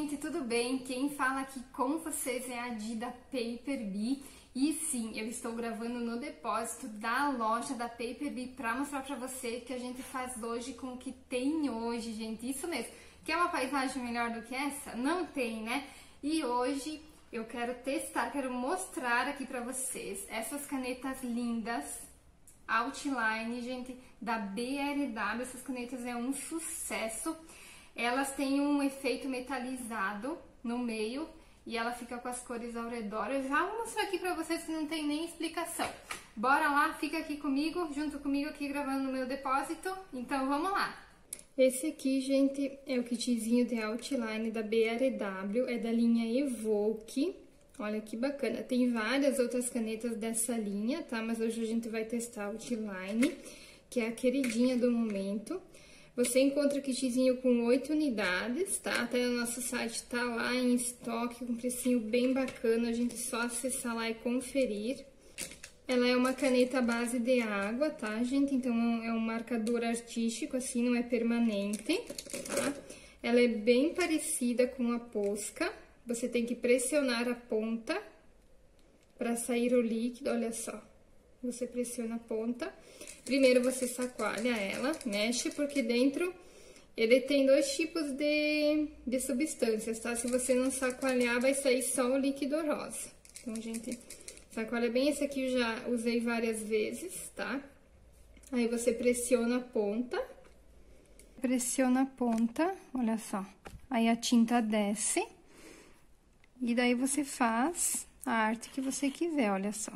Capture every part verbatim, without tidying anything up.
gente, tudo bem? Quem fala aqui com vocês é a Dida PaperBee. E sim, eu estou gravando no depósito da loja da PaperBee para mostrar para você que a gente faz hoje com o que tem hoje, gente. Isso mesmo. Quer uma paisagem melhor do que essa? Não tem, né? E hoje eu quero testar, quero mostrar aqui para vocês essas canetas lindas Outline, gente, da B R W. Essas canetas é um sucesso. Elas têm um efeito metalizado no meio e ela fica com as cores ao redor. Eu já vou mostrar aqui pra vocês que não tem nem explicação. Bora lá, fica aqui comigo, junto comigo aqui gravando no meu depósito. Então vamos lá. Esse aqui, gente, é o kitzinho de Outline da B R W, é da linha Evoque. Olha que bacana. Tem várias outras canetas dessa linha, tá? Mas hoje a gente vai testar a Outline, que é a queridinha do momento. Você encontra o kitzinho com oito unidades, tá? Até no nosso site tá lá em estoque, com um precinho bem bacana, a gente só acessar lá e conferir. Ela é uma caneta à base de água, tá, gente? Então, é um marcador artístico, assim, não é permanente, tá? Ela é bem parecida com a Posca. Você tem que pressionar a ponta para sair o líquido, olha só. Você pressiona a ponta. Primeiro você chacoalha ela, mexe, porque dentro ele tem dois tipos de, de substâncias, tá? Se você não chacoalhar, vai sair só o líquido rosa. Então, a gente chacoalha bem. Esse aqui eu já usei várias vezes, tá? Aí você pressiona a ponta. Pressiona a ponta, olha só. Aí a tinta desce. E daí você faz a arte que você quiser, olha só.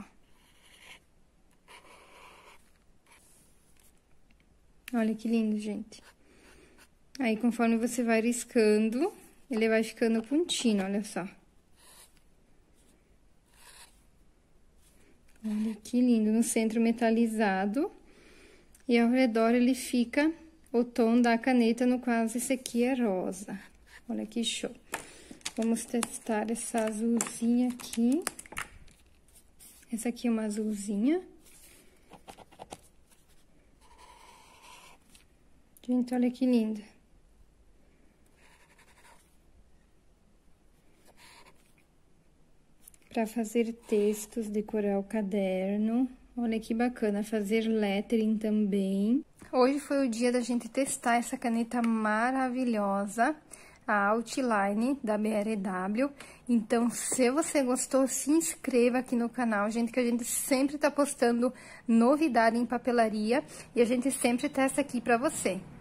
Olha que lindo, gente. Aí, conforme você vai riscando, ele vai ficando contínuo, olha só. Olha que lindo, no centro metalizado. E ao redor ele fica o tom da caneta, no caso esse aqui é rosa. Olha que show. Vamos testar essa azulzinha aqui. Essa aqui é uma azulzinha. Gente, olha que linda. Para fazer textos, decorar o caderno. Olha que bacana, fazer lettering também. Hoje foi o dia da gente testar essa caneta maravilhosa, a Outline da B R W. Então, se você gostou, se inscreva aqui no canal, gente, que a gente sempre tá postando novidade em papelaria e a gente sempre testa aqui pra você.